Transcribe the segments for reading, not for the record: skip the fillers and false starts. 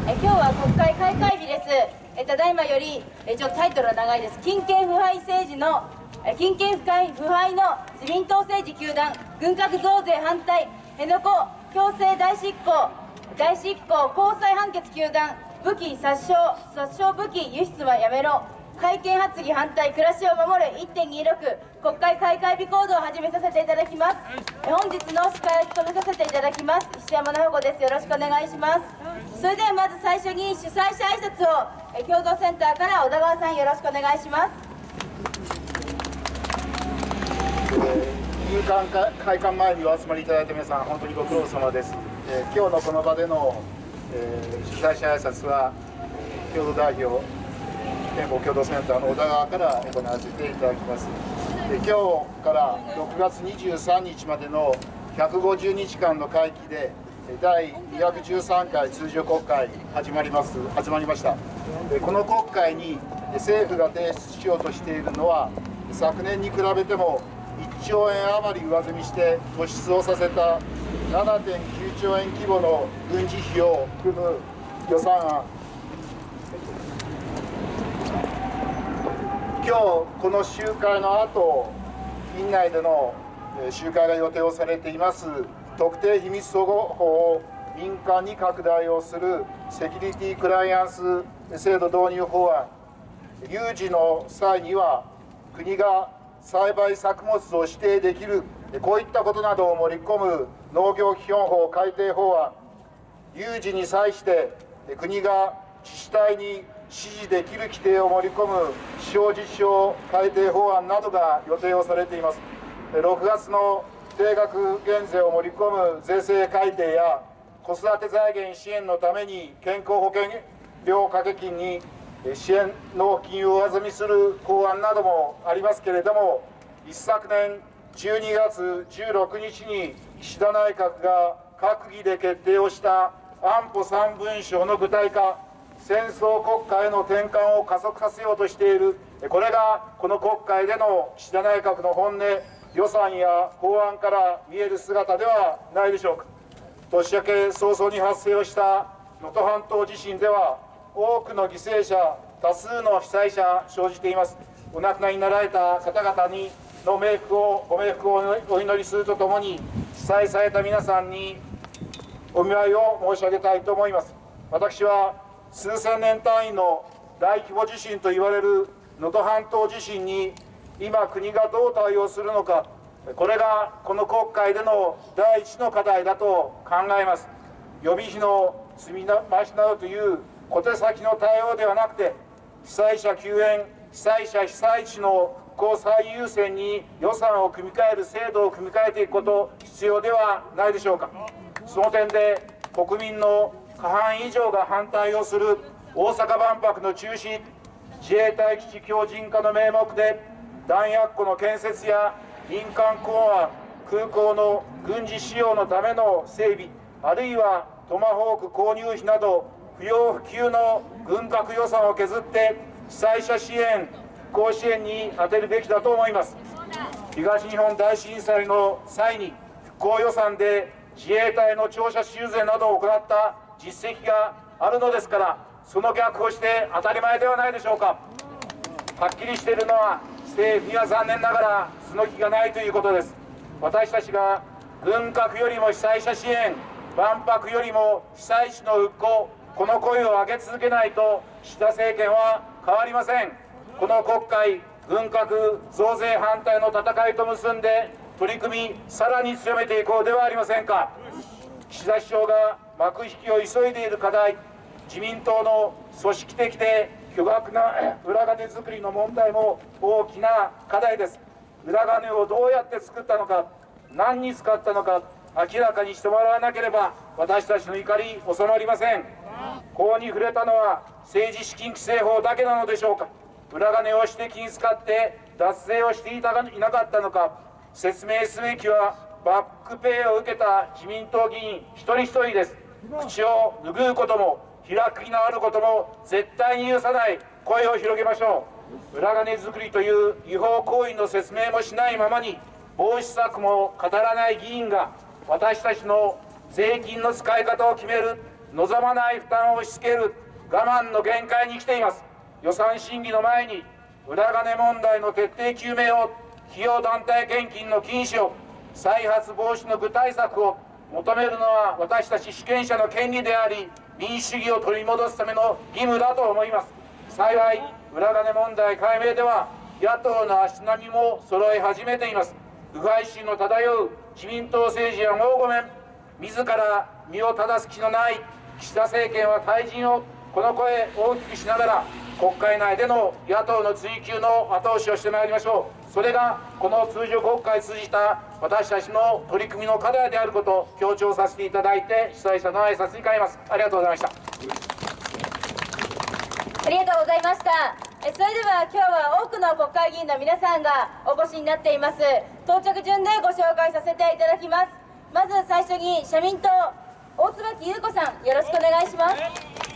今日は国会開会日です。ただいまよりちょっとタイトルは長いです。金権腐敗政治の金権腐敗の自民党政治糾弾、軍拡増税反対、辺野古強制代執行、高裁判決糾弾、武器殺傷武器輸出はやめろ、改憲発議反対、暮らしを守る 1.26 国会開会日行動を始めさせていただきます。本日の司会を務めさせていただきます石山直子です。よろしくお願いします。それではまず最初に主催者挨拶を共同センターから小田川さん、よろしくお願いします。 入管会館前にお集まりいただいた皆さん、本当にご苦労様です。今日のこの場での、主催者挨拶は共同代表憲法共同センターの小田川から行わせていただきます。今日から6月23日までの150日間の会期で第213回通常国会始まりました。この国会に政府が提出しようとしているのは、昨年に比べても1兆円余り上積みして突出をさせた 7.9 兆円規模の軍事費を含む予算案。今日この集会の後、院内での集会が予定をされています特定秘密保護法を民間に拡大をするセキュリティクライアンス制度導入法案、有事の際には国が栽培作物を指定できる、こういったことなどを盛り込む農業基本法改定法案、有事に際して国が自治体に指示できる規定を盛り込む地方自治法改定法案などが予定をされています。6月の定額減税を盛り込む税制改定や子育て財源支援のために健康保険料掛け金に支援納付金を上積みする法案などもありますけれども、一昨年12月16日に岸田内閣が閣議で決定をした安保3文書の具体化、戦争国家への転換を加速させようとしている、これがこの国会での岸田内閣の本音、予算や法案から見える姿ではないでしょうか。年明け早々に発生をした能登半島地震では、多くの犠牲者、多数の被災者生じています。お亡くなりになられた方々にのご冥福をお祈りするとともに、被災された皆さんにお見舞いを申し上げたいと思います。私は数千年単位の大規模地震といわれる能登半島地震に今国がどう対応するのか、これがこの国会での第一の課題だと考えます。予備費の積み増しなどという小手先の対応ではなくて、被災者救援、被災地の復興最優先に予算を組み替える制度を組み替えていくこと必要ではないでしょうか。その点で国民の過半以上が反対をする大阪万博の中止、自衛隊基地強靭化の名目で弾薬庫の建設や民間港湾、空港の軍事使用のための整備、あるいはトマホーク購入費など不要不急の軍拡予算を削って被災者支援、復興支援に充てるべきだと思います。東日本大震災の際に復興予算で自衛隊の庁舎修繕などを行った実績があるのですから、その逆をして当たり前ではないでしょうか。はっきりしているのは、政府には残念ながらその気がないということです。私たちが軍拡よりも被災者支援、万博よりも被災地の復興、この声を上げ続けないと岸田政権は変わりません。この国会、軍拡増税反対の戦いと結んで取り組み、さらに強めていこうではありませんか。岸田首相が幕引きを急いでいる課題、自民党の組織的で巨額な裏金作りの問題も大きな課題です。裏金をどうやって作ったのか、何に使ったのか、明らかにしてもらわなければ私たちの怒り収まりません。法に触れたのは政治資金規正法だけなのでしょうか。裏金を私的に使って脱税をしていなかったのか、説明すべきはバックペイを受けた自民党議員一人一人です。口を拭うことも開きのあることも絶対に許さない声を広げましょう。裏金作りという違法行為の説明もしないままに、防止策も語らない議員が私たちの税金の使い方を決める望まない負担を押し付ける我慢の限界に来ています。予算審議の前に裏金問題の徹底究明を、費用団体献金の禁止を、再発防止の具体策を求めるのは私たち主権者の権利であり、民主主義を取り戻すための義務だと思います。幸い裏金問題解明では野党の足並みも揃い始めています。腐敗心の漂う自民党政治はもうごめん。自ら身を正す気のない岸田政権は退陣を、この声大きくしながら国会内での野党の追及の後押しをしてまいりましょう。それがこの通常国会を通じた私たちの取り組みの課題であることを強調させていただいて、主催者の挨拶に変えます。ありがとうございました。 ありがとうございました。それでは今日は多くの国会議員の皆さんがお越しになっています。到着順でご紹介させていただきます。まず最初に社民党大椿優子さん、よろしくお願いします。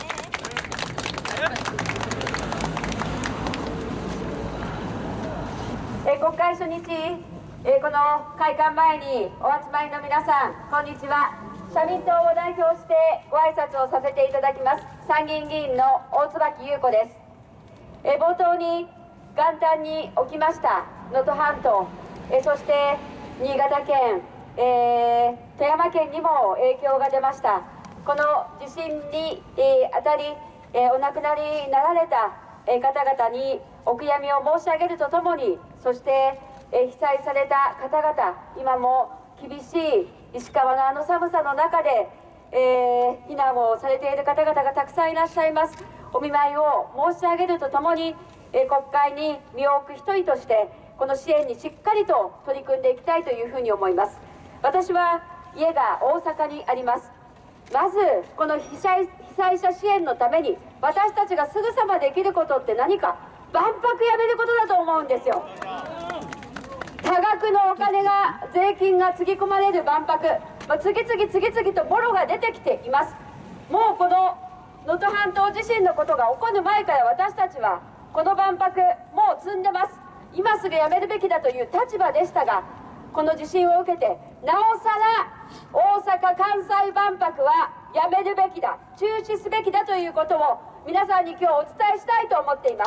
国会初日、この会館前にお集まりの皆さん、こんにちは。社民党を代表してご挨拶をさせていただきます参議院議員の大椿優子です。冒頭に元旦に起きました能登半島、そして新潟県、富山県にも影響が出ました。この地震にあたり、お亡くなりになられた方々にお悔やみを申し上げるとともに、そして被災された方々、今も厳しい石川のあの寒さの中で、避難をされている方々がたくさんいらっしゃいます。お見舞いを申し上げるとともに、国会に身を置く一人としてこの支援にしっかりと取り組んでいきたいというふうに思います。私は家が大阪にあります。まずこの被災者支援のために私たちがすぐさまできることって何か、万博やめることだと思うんですよ。多額のお金が、税金がつぎ込まれる万博、次々とボロが出てきています。もうこの能登半島地震のことが起こる前から私たちはこの万博もう積んでます。今すぐやめるべきだという立場でしたが、この地震を受けてなおさら大阪・関西万博はやめるべきだ、中止すべきだということを皆さんに今日お伝えしたいと思っています。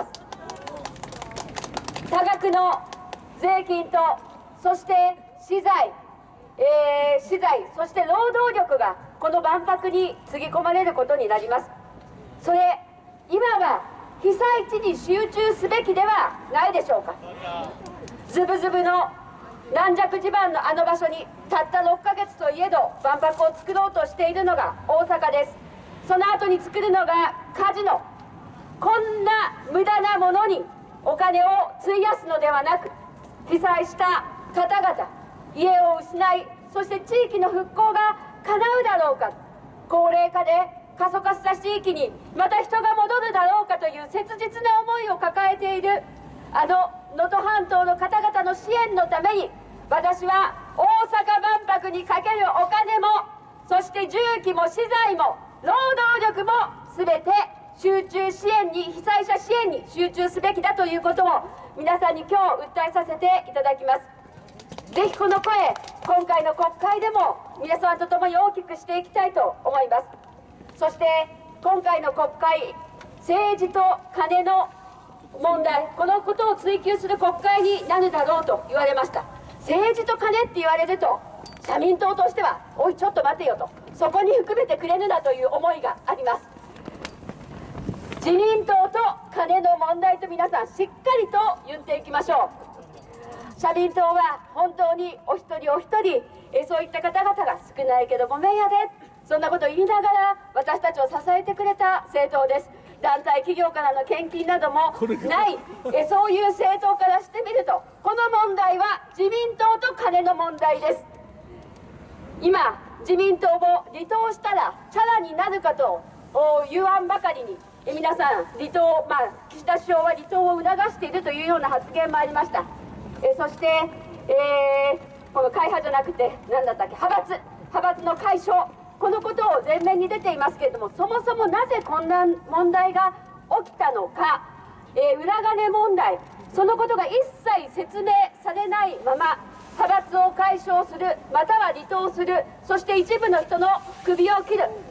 多額の税金と、そして資材、そして労働力がこの万博につぎ込まれることになります。それ、今は被災地に集中すべきではないでしょうか。ズブズブの軟弱地盤のあの場所にたった6ヶ月といえど万博を作ろうとしているのが大阪です。その後に作るのがカジノ。こんな無駄なものにお金を費やすのではなく、被災した方々、家を失い、そして地域の復興が叶うだろうか、高齢化で過疎化した地域にまた人が戻るだろうかという切実な思いを抱えているあの能登半島の方々の支援のために、私は大阪万博にかけるお金も、そして重機も資材も労働力も全て集中支援に、被災者支援に集中すべきだということを皆さんに今日訴えさせていただきます。ぜひこの声、今回の国会でも皆さんと共に大きくしていきたいと思います。そして今回の国会、政治と金の問題、このことを追及する国会になるだろうと言われました。政治と金って言われると、社民党としてはおいちょっと待てよと、そこに含めてくれるなという思いがあります。自民党と金の問題と皆さんしっかりと言っていきましょう。社民党は本当にお一人お一人、そういった方々が少ないけどごめんやで、そんなことを言いながら私たちを支えてくれた政党です。団体企業からの献金などもない、そういう政党からしてみると、この問題は自民党と金の問題です。今自民党を離党したらチャラになるかと言わんばかりに、皆さん離党、岸田首相は離党を促しているというような発言もありました。そして、この会派じゃなくて何だったっけ、派閥の解消、このことを前面に出ていますけれども、そもそもなぜこんな問題が起きたのか、裏金問題、そのことが一切説明されないまま派閥を解消する、または離党する、そして一部の人の首を切る、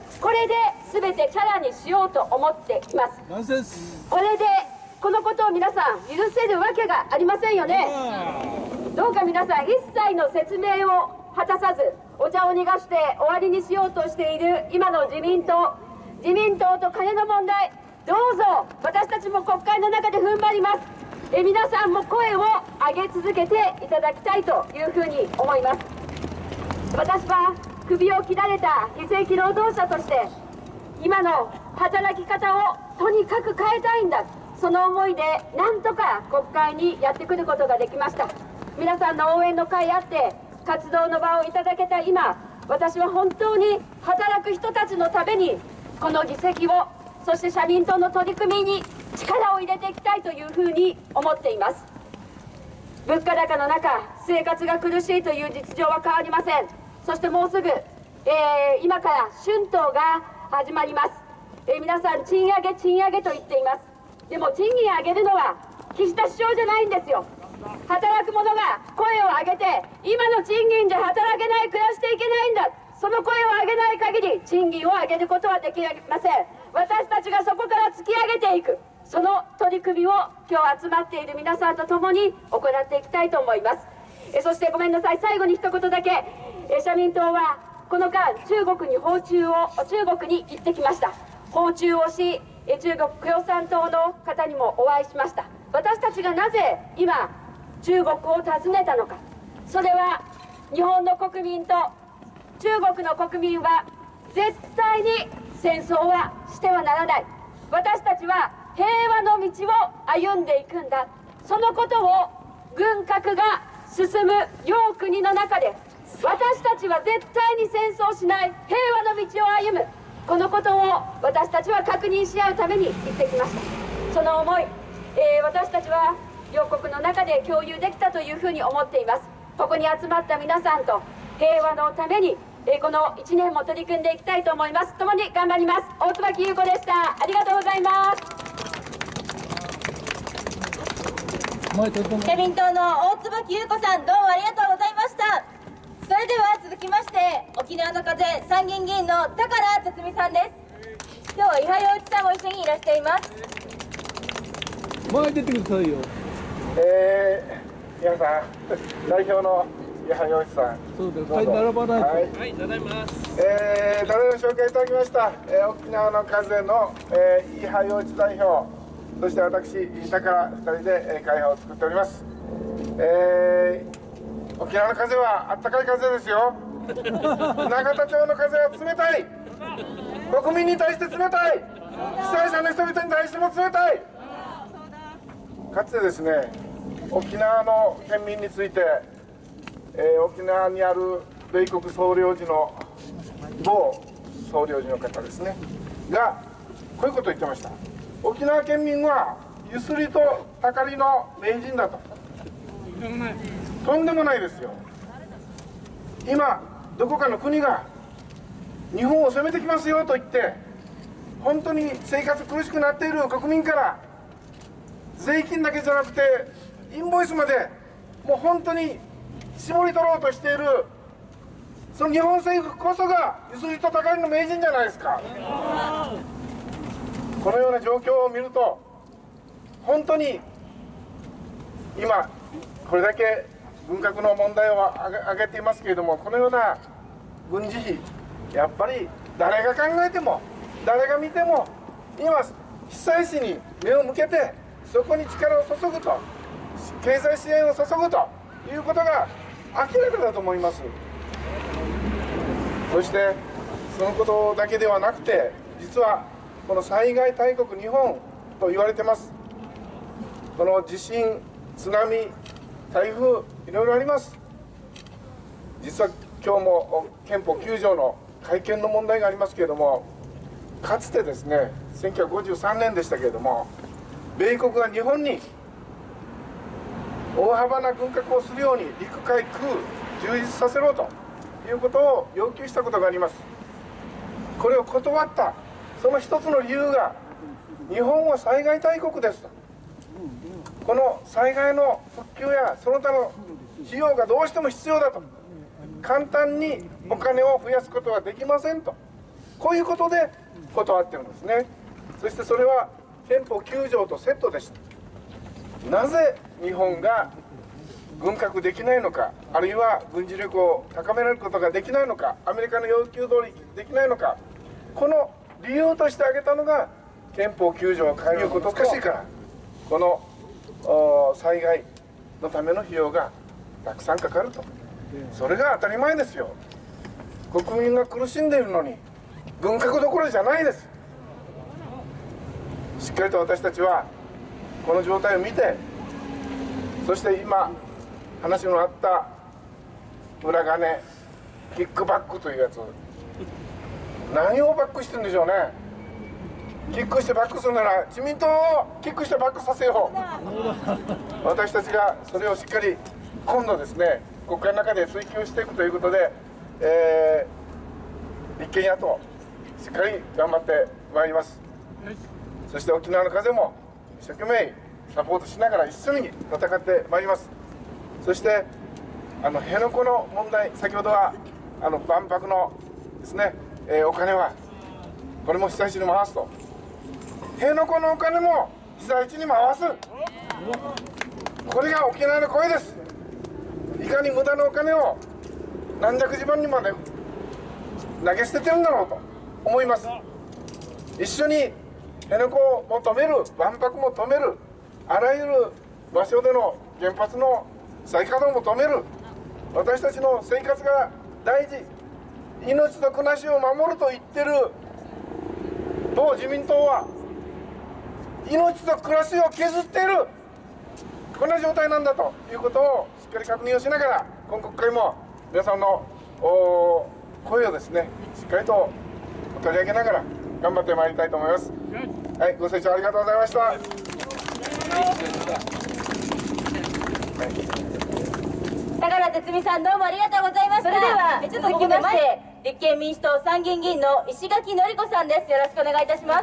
これで全てチャラにしようと思っています。これでこのことを皆さん許せるわけがありませんよね。どうか皆さん一切の説明を果たさずお茶を逃がして終わりにしようとしている今の自民党と金の問題、どうぞ私たちも国会の中で踏ん張ります。皆さんも声を上げ続けていただきたいというふうに思います。私は首を切られた非正規労働者として今の働き方をとにかく変えたいんだ、その思いでなんとか国会にやってくることができました。皆さんの応援の会あって活動の場をいただけた今、私は本当に働く人たちのためにこの議席を、そして社民党の取り組みに力を入れていきたいというふうに思っています。物価高の中、生活が苦しいという実情は変わりません。そしてもうすぐ、今から春闘が始まります。皆さん賃上げと言っています。でも賃金上げるのは岸田首相じゃないんですよ。働く者が声を上げて今の賃金じゃ働けない、暮らしていけないんだ、その声を上げない限り賃金を上げることはできません。私たちがそこから突き上げていく、その取り組みを今日集まっている皆さんと共に行っていきたいと思います。そしてごめんなさい、最後に一言だけ、社民党はこの間中国に行ってきました。訪中をし、中国共産党の方にもお会いしました。私たちがなぜ今中国を訪ねたのか、それは日本の国民と中国の国民は絶対に戦争はしてはならない、私たちは平和の道を歩んでいくんだ、そのことを軍拡が進む両国の中で私たちは絶対に戦争しない平和の道を歩む、このことを私たちは確認し合うために行ってきました。その思い、私たちは両国の中で共有できたというふうに思っています。ここに集まった皆さんと平和のために、この1年も取り組んでいきたいと思います。共に頑張ります。大椿優子でした。ありがとうございます。 社民党の大椿優子さん、どうもありがとうございました。それでは続きまして、沖縄の風参議院議員の高良哲美さんです。今日は伊波洋一さんも一緒にいらっしゃいます。 前出てくださいよ。 皆さん、代表の伊波洋一さん、 そうです。はい、並ばないと。 はい、 並びます。 誰の紹介いただきました、沖縄の風の、伊波洋一代表、そして私、高良2人で、会派を作っております。沖縄の風はあったかい風ですよ。永田町の風は冷たい。国民に対して冷たい。被災者の人々に対しても冷たい。かつてですね、沖縄の県民について、沖縄にある米国総領事の某総領事の方ですねがこういうことを言ってました。沖縄県民はゆすりとたかりの名人だと。とんでもないですよ。今どこかの国が日本を攻めてきますよと言って本当に生活苦しくなっている国民から税金だけじゃなくてインボイスまでもう本当に絞り取ろうとしている、その日本政府こそがゆすりとたかりの名人じゃないですか。このような状況を見ると本当に今これだけ軍拡の問題を挙げていますけれども、このような軍事費、やっぱり誰が考えても誰が見ても今被災地に目を向けてそこに力を注ぐと、経済支援を注ぐということが明らかだと思います。そしてそのことだけではなくて、実はこの災害大国日本と言われてます。この地震、津波、台風、いろいろあります。実は今日も憲法9条の改憲の問題がありますけれども、かつてですね、1953年でしたけれども、米国が日本に大幅な軍拡をするように陸海空充実させろということを要求したことがあります。これを断ったその一つの理由が、日本は災害大国ですと。この災害の復旧やその他の費用がどうしても必要だと、簡単にお金を増やすことはできませんと、 こういうことで断ってるんですね。そしてそれは憲法9条とセットでした。なぜ日本が軍拡できないのか、あるいは軍事力を高められることができないのか、アメリカの要求通りできないのか、この理由として挙げたのが憲法9条を変えること難しいから、この災害のための費用がたくさんかかると。それが当たり前ですよ。国民が苦しんでいるのに軍拡どころじゃないです。しっかりと私たちはこの状態を見て、そして今話のあった裏金キックバックというやつ、何をバックしてるんでしょうね。キックしてバックするなら自民党をキックしてバックさせよう。私たちがそれをしっかり今度ですね、国会の中で追及していくということで、立憲野党しっかり頑張ってまいります。そして沖縄の風も一生懸命サポートしながら一緒に戦ってまいります。そして辺野古の問題、先ほどは万博のですね、お金はこれも被災地に回すと、辺野古のお金も被災地に回す、これが沖縄の声です。いかに無駄なお金を軟弱地盤にまで投げ捨ててるんだろうと思います。一緒に辺野古も止める、万博も止める、あらゆる場所での原発の再稼働も止める、私たちの生活が大事、命と暮らしを守ると言ってる党自民党は命と暮らしを削っている、こんな状態なんだということをしっかり確認をしながら、今国会も皆さんの声をですねしっかりと取り上げながら頑張ってまいりたいと思います。はい、ご清聴ありがとうございました。 高良哲美さん、どうもありがとうございました。それでは続きまして立憲民主党参議院議員の石垣のり子さんです。よろしくお願いいたします。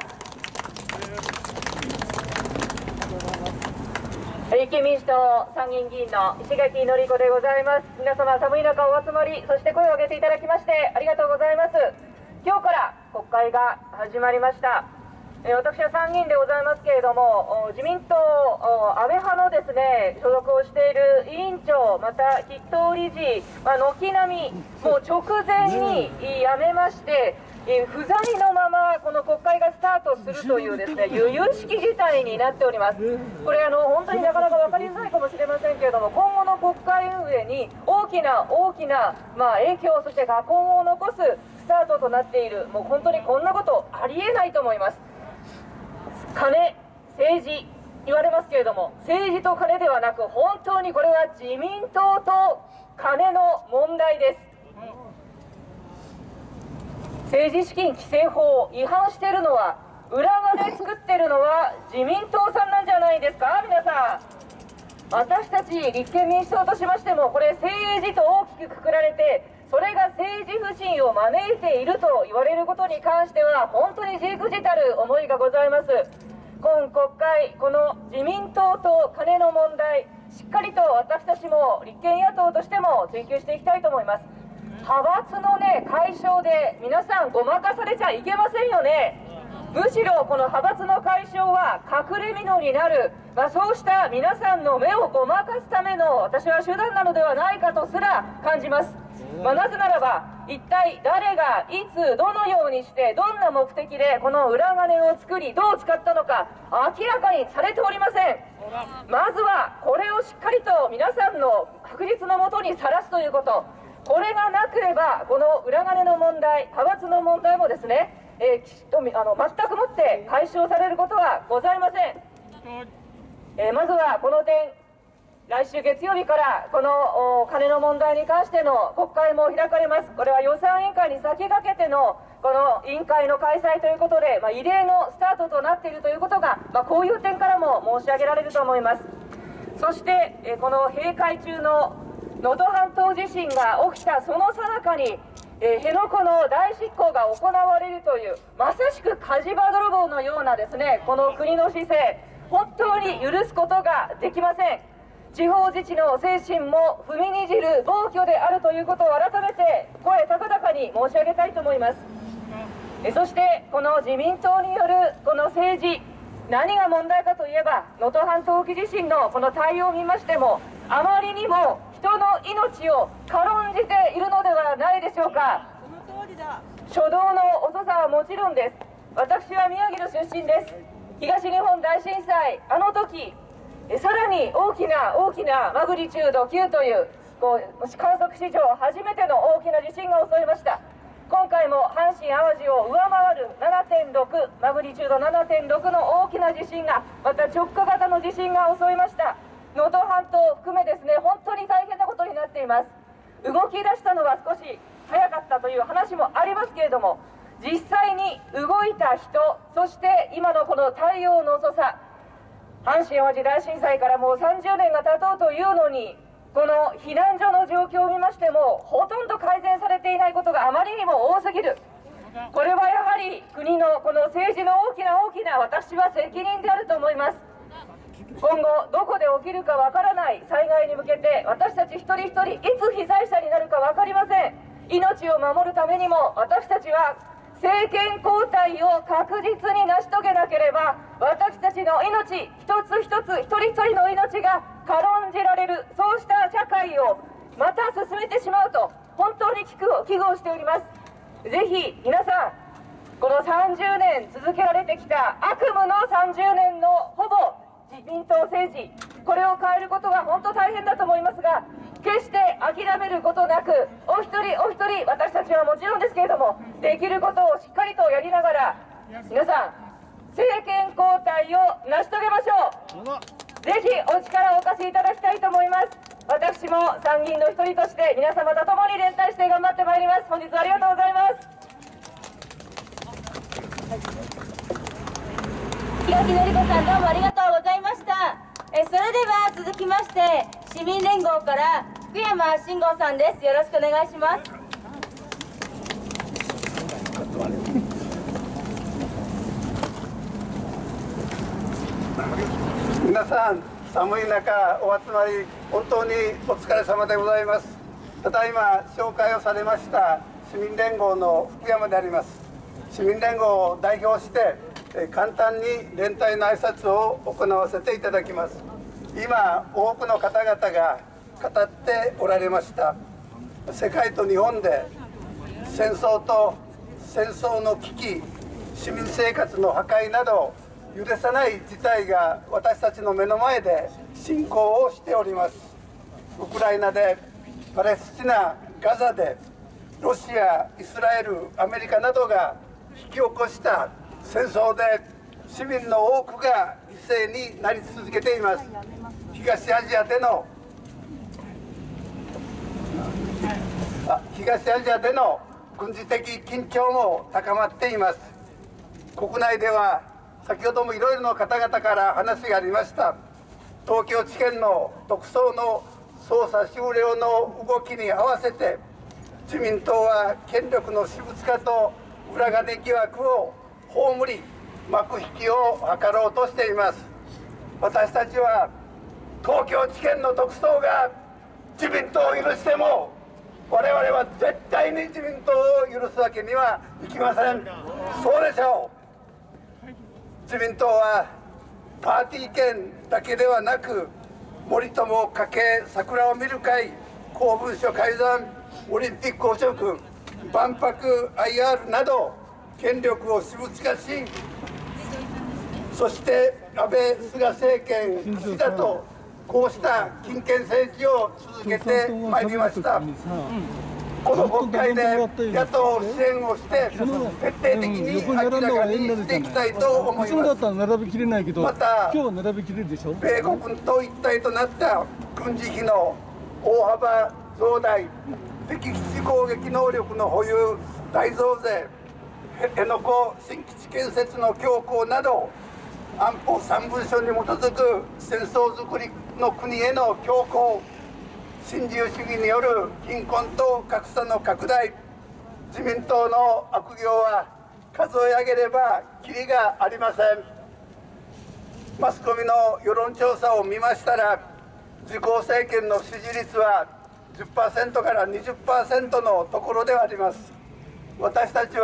立憲民主党参議院議員の石垣のり子でございます。皆様、寒い中お集まり、そして声を上げていただきましてありがとうございます。今日から国会が始まりました。私は参議院でございますけれども、自民党安倍派のですね所属をしている委員長、また筆頭理事、軒並みもう直前に辞めまして、不在のままこの国会がスタートするというですね由々しき事態になっております。これ本当になかなか分かりづらいかもしれませんけれども、今後の国会運営に大きな影響、そして禍根を残すスタートとなっている。もう本当にこんなことありえないと思います。金、政治言われますけれども、政治と金ではなく本当にこれは自民党と金の問題です。政治資金規正法を違反しているのは、裏金作ってるのは自民党さんなんじゃないですか。皆さん、私たち立憲民主党としましても、これ政治と大きくくくられて、それが政治不信を招いていると言われることに関しては本当にじくじたる思いがございます。今国会、この自民党と金の問題、しっかりと私たちも立憲野党としても追及していきたいと思います。派閥の解消で皆さんごまかされちゃいけませんよね。むしろこの派閥の解消は隠れ蓑になる、そうした皆さんの目をごまかすための私は手段なのではないかとすら感じます。なぜならば、一体誰がいつどのようにしてどんな目的でこの裏金を作りどう使ったのか明らかにされておりません。まずはこれをしっかりと皆さんの確実のもとにさらすということ、これがなければこの裏金の問題、派閥の問題もですね、きちっと全くもって解消されることはございません。まずはこの点、来週月曜日からこの金の問題に関しての国会も開かれます。これは予算委員会に先駆けてのこの委員会の開催ということで、異例のスタートとなっているということが、こういう点からも申し上げられると思います。そしてこの閉会中の能登半島地震が起きたその最中に辺野古の大執行が行われるという、まさしく火事場泥棒のようなですねこの国の姿勢、本当に許すことができません。地方自治の精神も踏みにじる暴挙であるということを改めて声高々に申し上げたいと思います。 そしてこの自民党によるこの政治、何が問題かといえば、能登半島沖地震のこの対応を見ましても、あまりにも人の命を軽んじているのではないでしょうか。初動の遅さはもちろんです。私は宮城の出身です。東日本大震災、あの時さらに大きなマグニチュード9という観測史上初めての大きな地震が襲いました。今回も阪神・淡路を上回る7.6、マグニチュード 7.6 の大きな地震が、また直下型の地震が襲いました。能登半島を含めですね、本当に大変なことになっています。動き出したのは少し早かったという話もありますけれども、実際に動いた人、そして今のこの対応の遅さ、阪神・淡路大震災からもう30年が経とうというのに、この避難所の状況を見ましても、ほとんど改善されていないことがあまりにも多すぎる。これはやはり国のこの政治の大きな私は責任であると思います。今後どこで起きるかわからない災害に向けて、私たち一人一人いつ被災者になるか分かりません。命を守るためにも私たちは政権交代を確実に成し遂げなければ、私たちの命一つ一つ、一人一人の命が軽んじられる、そうした社会をまた進めてしまうと本当に危惧をしております。ぜひ皆さん、この30年続けられてきた悪夢の30年のほぼ自民党政治、これを変えることは本当大変だと思いますが、決して諦めることなく、お一人お一人、私たちはもちろんですけれども、できることをしっかりとやりながら、皆さん政権交代を成し遂げましょう。ぜひお力をお貸しいただきたいと思います。私も参議院の一人として皆様と共に連帯して頑張ってまいります。本日はありがとうございます。 檜垣典子さん、どうもありがとうございました。それでは続きまして市民連合から福山慎吾さんです。よろしくお願いします。 皆さん、寒い中お集まり本当にお疲れ様でございます。ただいま紹介をされました市民連合の福山であります。市民連合を代表して簡単に連帯の挨拶を行わせていただきます。今多くの方々が語っておられました。世界と日本で戦争と戦争の危機、市民生活の破壊など許さない事態が私たちの目の前で進行をしております。ウクライナで、パレスチナ、ガザで、ロシア、イスラエル、アメリカなどが引き起こした戦争で市民の多くが犠牲になり続けています。東アジアでの軍事的緊張も高まっています。国内では先ほどもいろいろな方々から話がありました。東京地検の特捜の捜査終了の動きに合わせて、自民党は権力の私物化と裏金疑惑を葬り幕引きを図ろうとしています。私たちは東京地検の特捜が自民党を許しても、我々は絶対に自民党を許すわけにはいきません。そうでしょう。自民党はパーティー券だけではなく、森友家計桜を見る会、公文書改ざん、オリンピック汚職、万博 IR など権力を私物化し、そして安倍・菅政権岸田とこうした金権政治を続けてまいりました。この国会で野党支援をして徹底的に明らかにしていきたいと思います。また米国と一体となった軍事費の大幅増大、敵基地攻撃能力の保有大増税、辺野古新基地建設の強行など、安保3文書に基づく戦争づくりの国への強行、新自由主義による貧困と格差の拡大、自民党の悪行は数え上げればきりがありません。マスコミの世論調査を見ましたら、自公政権の支持率は 10% から 20% のところではあります。私たちは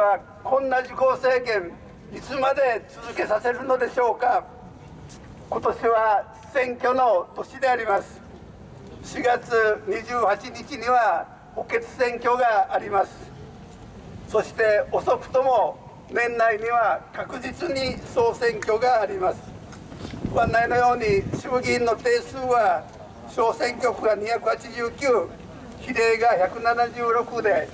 こんな自公政権いつまで続けさせるのでしょうか。今年は選挙の年であります。4月28日には補欠選挙があります。そして遅くとも年内には確実に総選挙があります。ご案内のように衆議院の定数は小選挙区が289、比例が176で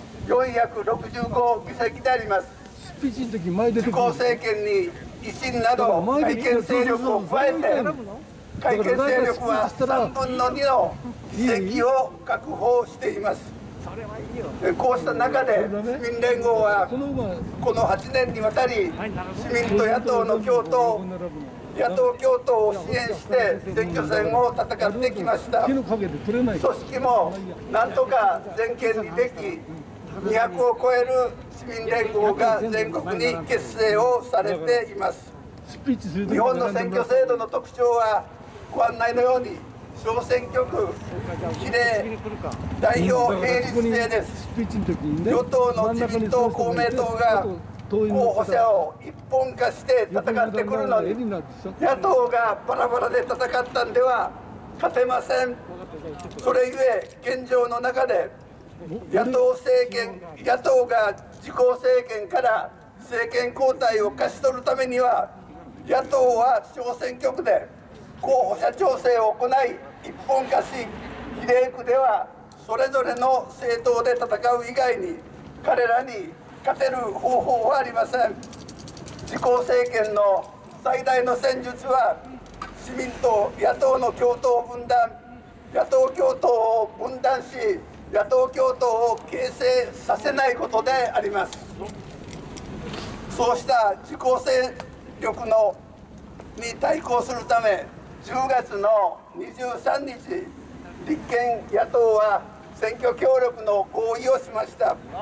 465議席であります。自公政権に維新など改憲勢力を加えて、改憲勢力は3分の2の議席を確保しています。こうした中で市民連合はこの8年にわたり市民と野党の共闘、野党共闘を支援して選挙戦を戦ってきました。組織もなんとか全県にでき、200を超える市民連合が全国に結成をされています。日本の選挙制度の特徴はご案内のように小選挙区、比例、代表並立制です。与党の自民党、公明党が候補者を一本化して戦ってくるのに、野党がバラバラで戦ったんでは勝てません。それゆえ現状の中で野党が自公政権から政権交代を勝ち取るためには、野党は小選挙区で候補者調整を行い一本化し、比例区ではそれぞれの政党で戦う以外に彼らに勝てる方法はありません。自公政権の最大の戦術は市民と野党の共闘分断、野党共闘を分断し野党共闘を形成させないことであります。そうした自公勢力に対抗するため、10月の23日、立憲野党は選挙協力の合意をしました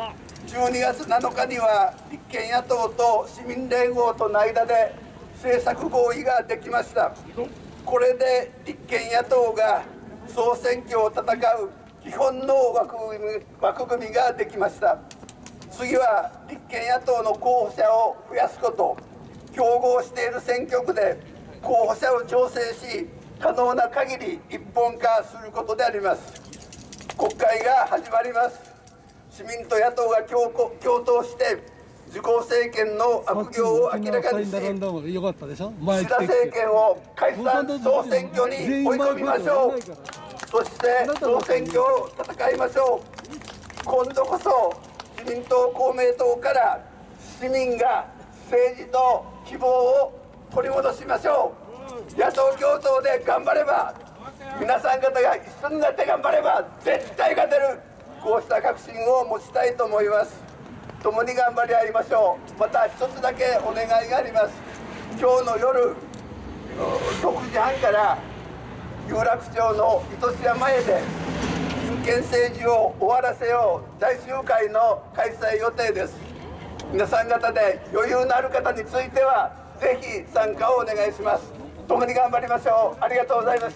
。12月7日には立憲野党と市民連合との間で政策合意ができました。これで立憲野党が総選挙を戦う基本の枠組みができました。次は立憲野党の候補者を増やすこと、競合している選挙区で候補者を調整し、可能な限り一本化することであります。国会が始まります。市民と野党が共闘して自公政権の悪行を明らかにし、岸田政権を解散総選挙に追い込みましょう。そして総選挙を戦いましょう。今度こそ自民党、公明党から市民が政治と希望を取り戻しましょう。野党共闘で頑張れば、皆さん方が一緒になって頑張れば絶対勝てる、こうした確信を持ちたいと思います。共に頑張り合いましょう。また一つだけお願いがあります。今日の夜6時半から有楽町の糸島前で人権政治を終わらせよう大集会の開催予定です。皆さん方で余裕のある方についてはぜひ参加をお願いします。共に頑張りましょう。ありがとうございました。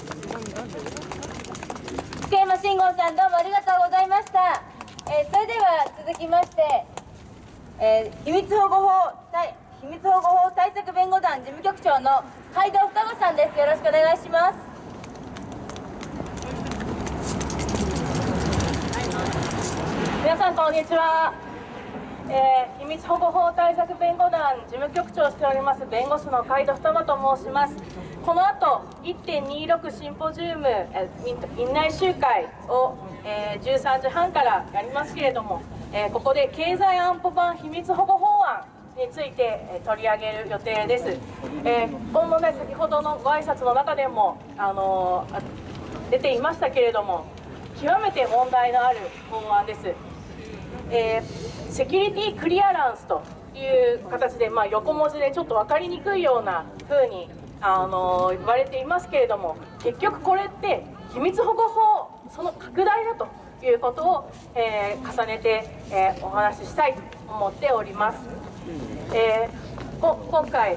福山信吾さん、どうもありがとうございました。それでは続きまして、秘密保護法対策弁護団事務局長の海道双子さんです。よろしくお願いします。 皆さんこんにちは。秘密保護法対策弁護団事務局長をしております弁護士の海道双子と申します。この後 1.26 シンポジウム院内集会を、13時半からやりますけれども、ここで経済安保版秘密保護法案について取り上げる予定です。今後ね、先ほどのご挨拶の中でも出ていましたけれども、極めて問題のある法案です。セキュリティクリアランスという形で、横文字でちょっと分かりにくいような風に言われていますけれども、結局これって秘密保護法その拡大だということを、重ねて、お話ししたいと思っております。今回、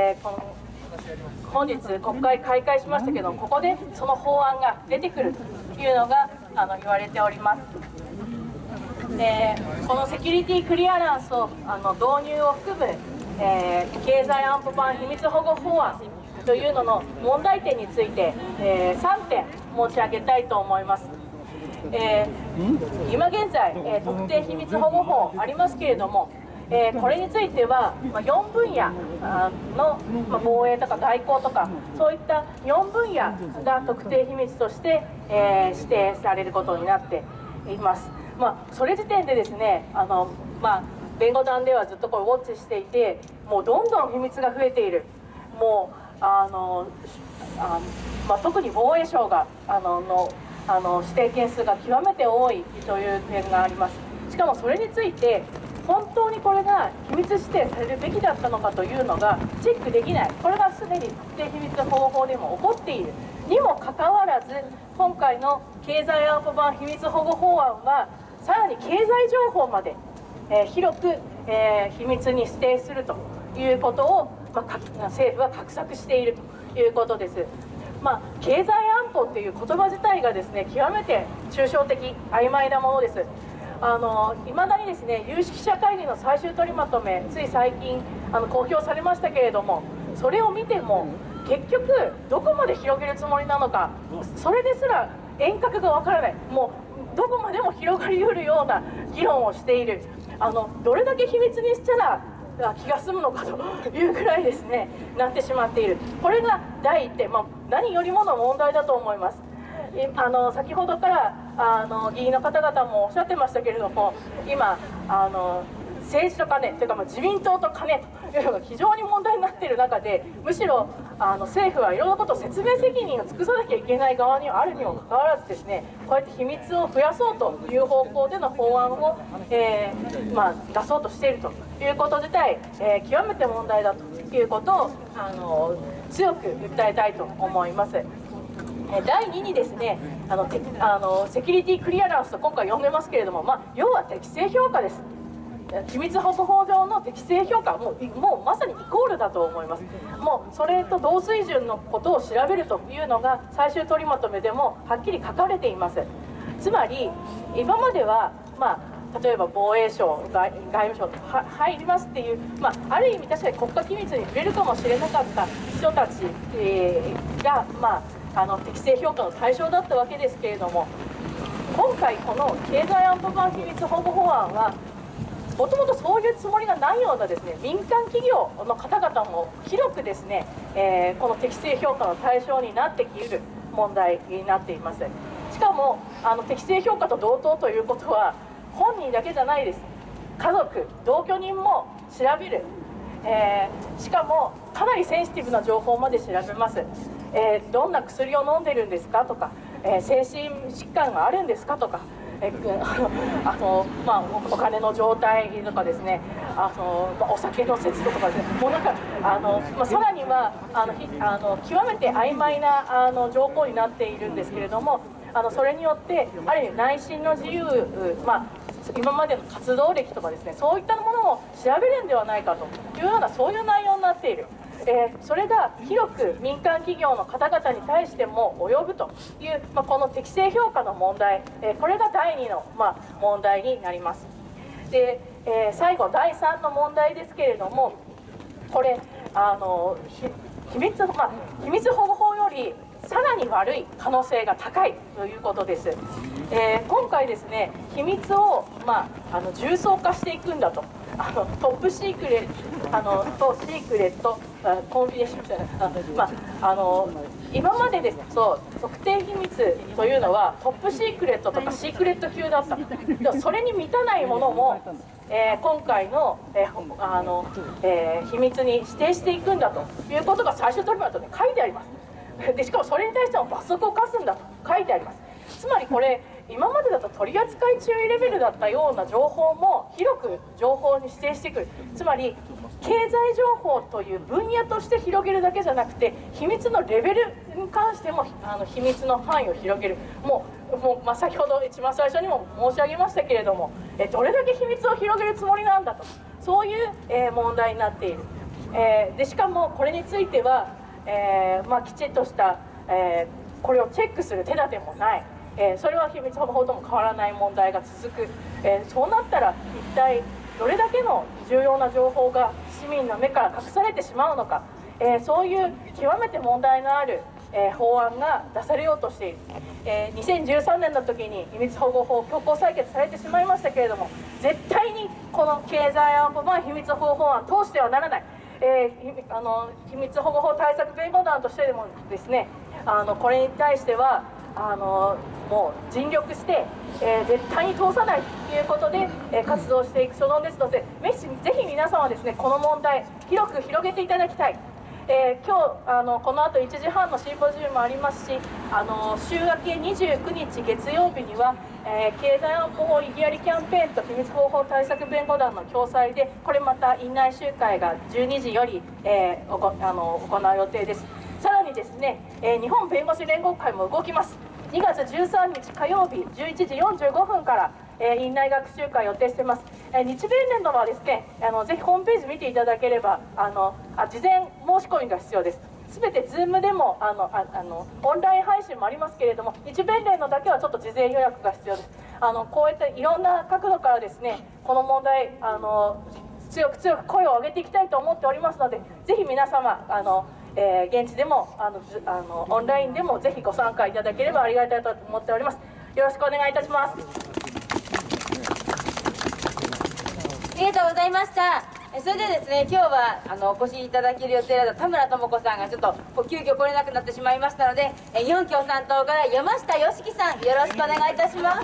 本日国会開会しましたけど、ここでその法案が出てくるというのが言われております。 このセキュリティクリアランスを導入を含む、経済安保版秘密保護法案というのの問題点について、3点申し上げたいと思います。今現在、特定秘密保護法ありますけれども、これについては、4分野の、防衛とか外交とかそういった4分野が特定秘密として、指定されることになっています。それ時点でですね弁護団ではずっとこれウォッチしていて、もうどんどん秘密が増えている。もう特に防衛省が指定件数が極めて多いという点があります。しかもそれについて本当にこれが秘密指定されるべきだったのかというのがチェックできない。これがすでに特定秘密保護法でも起こっているにもかかわらず、今回の経済安保版秘密保護法案はさらに経済情報まで、広く、秘密に指定するということを、政府は画策しているということです。経済安保っていう言葉自体がですね極めて抽象的曖昧なものです。いまだにですね有識者会議の最終取りまとめ、つい最近公表されましたけれども、それを見ても結局どこまで広げるつもりなのか、それですら遠隔がわからない。もうどこまでも広がりうるような議論をしている。どれだけ秘密にしたら気が済むのかというぐらいですねなってしまっている。これが第一点、何よりもの問題だと思います。先ほどから議員の方々もおっしゃってましたけれども、今政治と金というか、自民党と金というのが非常に問題になっている中で、むしろ政府はいろんなことを説明責任を尽くさなきゃいけない側にあるにもかかわらずですね、こうやって秘密を増やそうという方向での法案を、出そうとしているということ自体、極めて問題だということを強く訴えたいと思います。第2にですねセキュリティクリアランスと今回呼んでますけれども、要は適正評価です。秘密保護法上の適正評価もうまさにイコールだと思います。もうそれと同水準のことを調べるというのが最終取りまとめでもはっきり書かれています。つまり今までは例えば防衛省、外務省と入りますっていう、ある意味確かに国家機密に触れるかもしれなかった人たちが、適正評価の対象だったわけですけれども、今回この経済安保版秘密保護法案はもともとそういうつもりがないようなですね民間企業の方々も広くですね、この適正評価の対象になってきうる問題になっています。しかも適正評価と同等ということは本人だけじゃないです。家族、同居人も調べる、しかもかなりセンシティブな情報まで調べます。どんな薬を飲んでるんですかとか、精神疾患があるんですかとか、お金の状態とかですね、お酒の節度とかですね、もうなんかさらには極めて曖昧な情報になっているんですけれども、それによってある意味内心の自由、今までの活動歴とかですね、そういったものも調べるんではないかというようなそういう内容になっている。それが広く民間企業の方々に対しても及ぶという、この適正評価の問題、これが第2の、問題になります。で、最後第3の問題ですけれども、これ秘密保護法よりさらに悪い可能性が高いということです。今回ですね秘密を、重層化していくんだと、トップシークレットシークレットコンフィデンシャルみたいな、今までですと特定秘密というのはトップシークレットとかシークレット級だった。でもそれに満たないものも、今回の、秘密に指定していくんだということが最終取りまとめに書いてあります。でしかもそれに対しても罰則を課すんだと書いてあります。つまりこれ今までだと取り扱い注意レベルだったような情報も広く情報に指定してくる。つまり経済情報という分野として広げるだけじゃなくて、秘密のレベルに関しても秘密の範囲を広げる。もう先ほど一番最初にも申し上げましたけれども、どれだけ秘密を広げるつもりなんだと、そういう、問題になっている。でしかもこれについては、きちっとした、これをチェックする手立てもない。 それは秘密保護法とも変わらない問題が続く、そうなったら一体どれだけの重要な情報が市民の目から隠されてしまうのか、そういう極めて問題のある、法案が出されようとしている、2013年の時に秘密保護法強行採決されてしまいましたけれども、絶対にこの経済安保版秘密保護法案通してはならない、秘密保護法対策弁護団としてでもですね、これに対してはもう尽力して、絶対に通さないということで、活動していく所存ですので、ぜひ皆さんはですね、この問題広く広げていただきたい。今日この後1時半のシンポジウムもありますし、週明け29日月曜日には、経済安保法異議ありキャンペーンと秘密保護法対策弁護団の共催で、これまた院内集会が12時より、行う予定です。さらにですね、日本弁護士連合会も動きます。2月13日火曜日11時45分から院内学習会予定しています。日弁連のはですね、ぜひホームページ見ていただければ、事前申し込みが必要です。すべて Zoom でもオンライン配信もありますけれども、日弁連のだけはちょっと事前予約が必要です。こういったいろんな角度からですね、この問題強く声を上げていきたいと思っておりますので、ぜひ皆様現地でもオンラインでもぜひご参加いただければありがたいと思っております。よろしくお願いいたします。 ありがとうございました。それでですね、今日はお越しいただける予定だった田村智子さんがちょっと急遽来れなくなってしまいましたので、日本共産党から山下良樹さん、よろしくお願いいたします。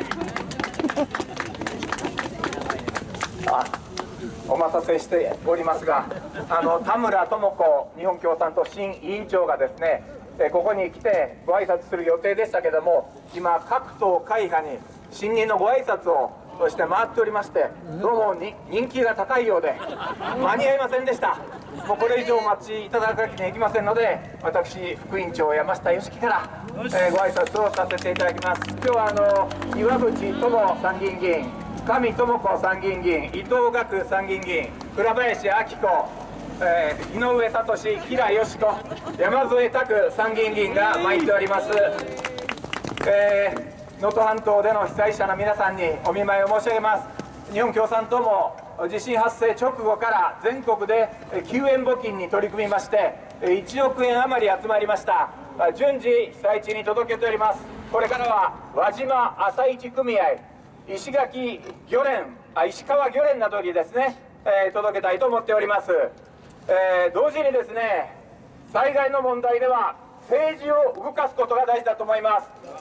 お待たせしておりますが、田村智子日本共産党新委員長がですね、ここに来てご挨拶する予定でしたけども、今各党会派に新任のご挨拶をして回っておりまして、どうも人気が高いようで間に合いませんでした。もうこれ以上お待ちいただくわけにはいきませんので、私副委員長山下良樹から、ご挨拶をさせていただきます。今日は岩渕友参議院議員、上智子参議院議員、伊藤岳参議院議員、倉林明子、井上聡、平佳子、山添拓参議院議員が参っております。能登半島での被災者の皆さんにお見舞いを申し上げます。日本共産党も地震発生直後から全国で救援募金に取り組みまして、1億円余り集まりました。順次被災地に届けております。これからは輪島朝市組合、石川漁連などにですね、届けたいと思っております。同時にですね、災害の問題では政治を動かすことが大事だと思います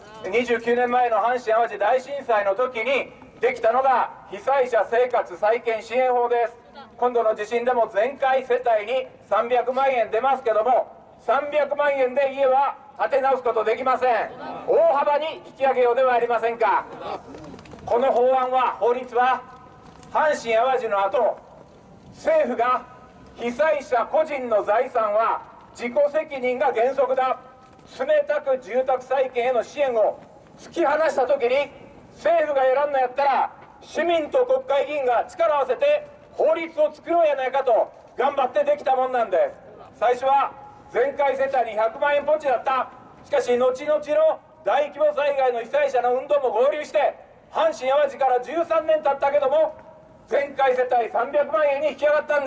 。29年前の阪神・淡路大震災の時にできたのが被災者生活再建支援法です。今度の地震でも全壊世帯に300万円出ますけども、300万円で家は建て直すことできません。大幅に引き上げようではありませんか。この法律は阪神・淡路の後、政府が被災者個人の財産は自己責任が原則だ、冷たく住宅再建への支援を突き放した時に、政府が選んのやったら市民と国会議員が力を合わせて法律を作ろうやないかと頑張ってできたもんなんです。最初は全壊世帯に100万円ポンチだった。しかし後々の大規模災害の被災者の運動も合流して、阪神・淡路から13年経ったけども全壊世帯300万円に引き上がったんです。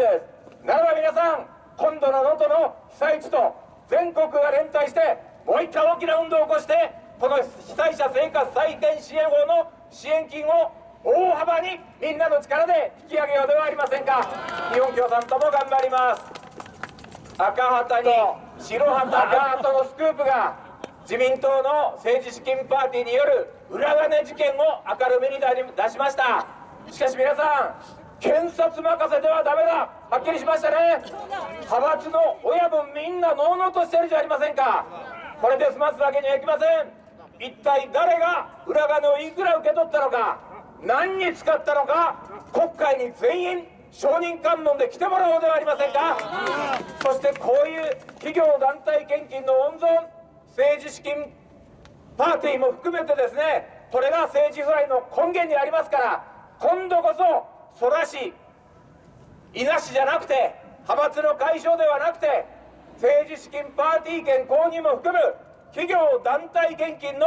ならば皆さん、今度の能登の被災地と全国が連帯してもう一回大きな運動を起こして、この被災者生活再建支援法の支援金を大幅にみんなの力で引き上げようではありませんか。日本共産党も頑張ります。赤旗に白旗ガートのスクープが自民党の政治資金パーティーによる裏金事件を明るみに出しました。しかし皆さん、検察任せではダメだ、はっきりしましたね。派閥の親分みんなのうのうとしてるじゃありませんか。これで済ますわけにはいきません。一体誰が裏金をいくら受け取ったのか、何に使ったのか、国会に全員証人喚問で来てもらおうではありませんか。そしてこういう企業団体献金の温存、政治資金パーティーも含めてですね、これが政治腐敗の根源にありますから、今度こそそらしいなしじゃなくて、派閥の解消ではなくて、政治資金パーティー券購入も含む企業団体献金の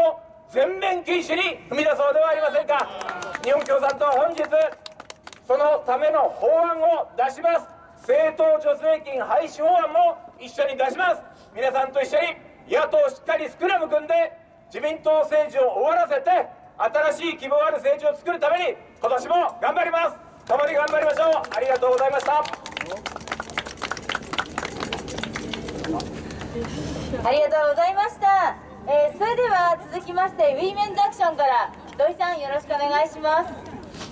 全面禁止に踏み出そうではありませんか。日本共産党は本日そのための法案を出します。政党助成金廃止法案も一緒に出します。皆さんと一緒に野党しっかりスクラム組んで自民党政治を終わらせて新しい希望ある政治を作るために今年も頑張ります。共に頑張りましょう。ありがとうございました。 ありがとうございました。それでは続きましてウィーメンズアクションから土井さんよろしくお願いします。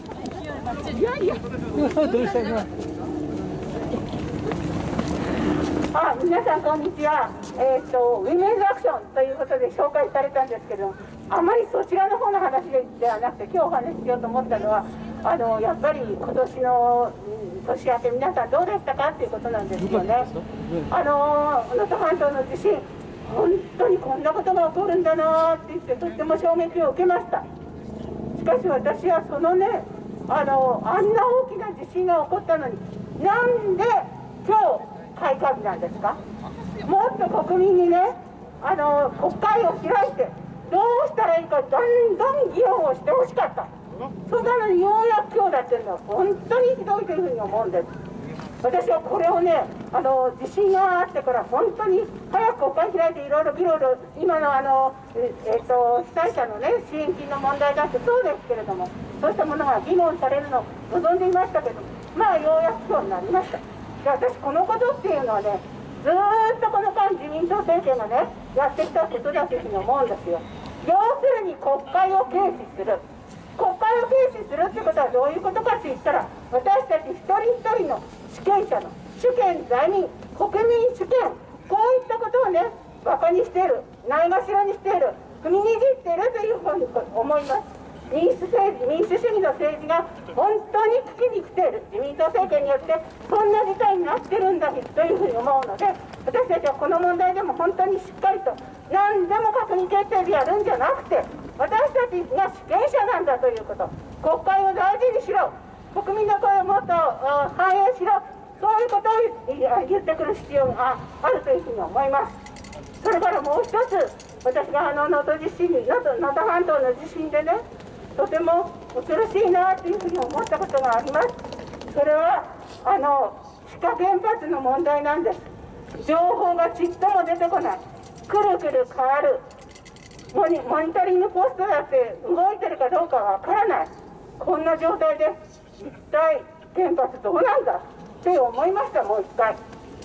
皆さんこんにちは。ウィメンズアクションということで紹介されたんですけど、あまりそちらの方の話ではなくて今日お話ししようと思ったのはやっぱり今年の年明け皆さんどうでしたかっていうことなんですよね。能登半島の地震、本当にこんなことが起こるんだなって言ってとっても衝撃を受けました。しかし私はそのねあんな大きな地震が起こったのになんで今日開会日なんですか。もっと国民にね国会を開いてどうしたらいいかどんどん議論をしてほしかった。そんなのにようやく今日だっていうのは本当にひどいというふうに思うんです。私はこれをね地震があってから本当に早く国会開いていろいろ議論今の被災者のね支援金の問題だってそうですけれどもそうしたものが議論されるのを望んでいましたけどまあようやく今日になりました。で私このことっていうのはねずーっとこの間自民党政権がねやってきたことだというふうに思うんですよ。要するに国会を軽視する。国会を軽視するってことはどういうことかって言ったら私たち一人一人の主権者の主権在民国民主権こういったことをねバカにしているないがしろにしている踏みにじっているというふうに思います。民主主義の政治が本当に危機に来ている自民党政権によってそんな事態になってるんだというふうに思うので私たちはこの問題でも本当にしっかりと何でも閣議決定でやるんじゃなくて私たちが主権者なんだということ国会を大事にしろ国民の声をもっと反映しろそういうことを言ってくる必要があるというふうに思います。それからもう一つ私が能登半島の地震でねとても恐ろしいなというふうに思ったことがあります。それは志賀原発の問題なんです。情報がちっとも出てこない。くるくる変わる。モニタリングポストだって動いてるかどうかわからない。こんな状態で一体原発どうなんだって思いました。もう一回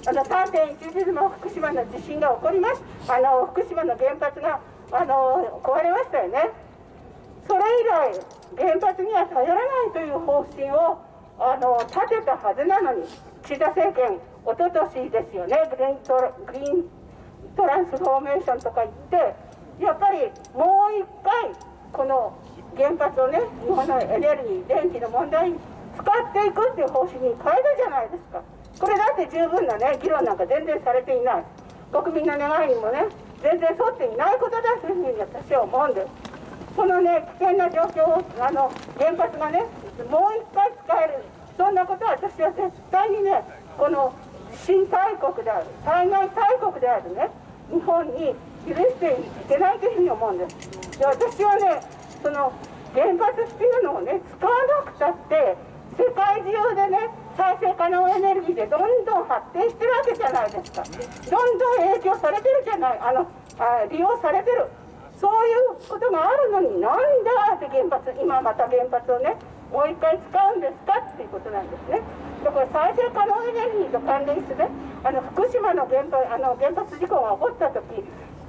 3.11の福島の地震が起こりました。福島の原発が壊れましたよね。それ以来原発には頼らないという方針を立てたはずなのに岸田政権おととしですよねグリーントランスフォーメーションとか言ってやっぱりもう一回この原発をね日本のエネルギー電気の問題に使っていくっていう方針に変えたじゃないですか。これだって十分なね議論なんか全然されていない国民の願いにもね全然沿っていないことだというふうに私は思うんです。このね危険な状況を原発がねもう一回使えるそんなことは私は絶対にねこの地震大国である災害大国であるね日本に許していけないというふうに思うんです。で私はねその原発っていうのをね使わなくたって世界中でね再生可能エネルギーでどんどん発展してるわけじゃないですか。どんどん影響されてるじゃない利用されてるそういうことがあるのになんだって今また原発をねもう一回使うんですかっていうことなんですね。だから再生可能エネルギーと関連してね福島の原発事故が起こった時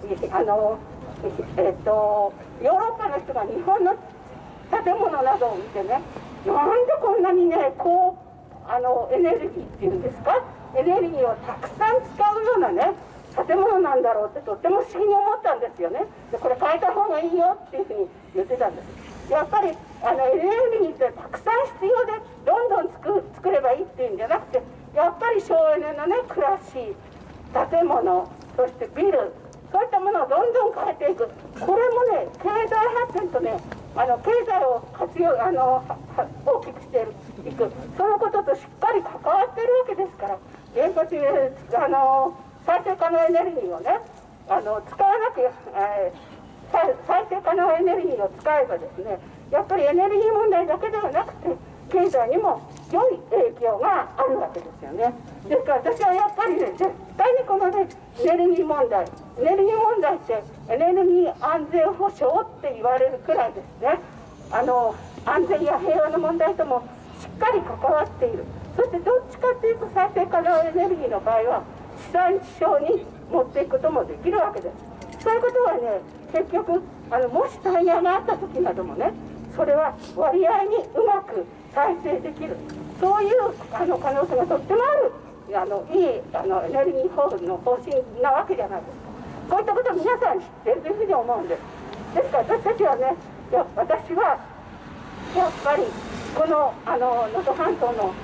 ヨーロッパの人が日本の建物などを見てねなんでこんなにねエネルギーっていうんですかエネルギーをたくさん使うようなね建物なんだろうってとっても不思議に思ったんですよね。でこれ変えた方がいいよっていうふうに言ってたんです。やっぱりエネルギーってたくさん必要でどんどん作ればいいっていうんじゃなくてやっぱり省エネのね暮らし建物そしてビルそういったものをどんどん変えていくこれもね経済発展とね経済を大きくしていくそのこととしっかり関わっているわけですから原発再生可能エネルギーをね使わなく再生可能エネルギーを使えばですね、やっぱりエネルギー問題だけではなくて経済にも良い影響があるわけですよね。ですから私はやっぱりね、絶対にこのねエネルギー問題ってエネルギー安全保障って言われるくらいですね、安全や平和の問題ともしっかり関わっている。そしてどっちかっていうと再生可能エネルギーの場合は地産地消に持っていくこともできるわけです。そういうことはね、結局もし災害があった時などもね、それは割合にうまく再生できる、そういう可能性がとってもあるいいエネルギー豊富の方針なわけじゃないですか。こういったことを皆さん知っているというふうに思うんです。ですから私たちはね、私はやっぱりこの能登半島の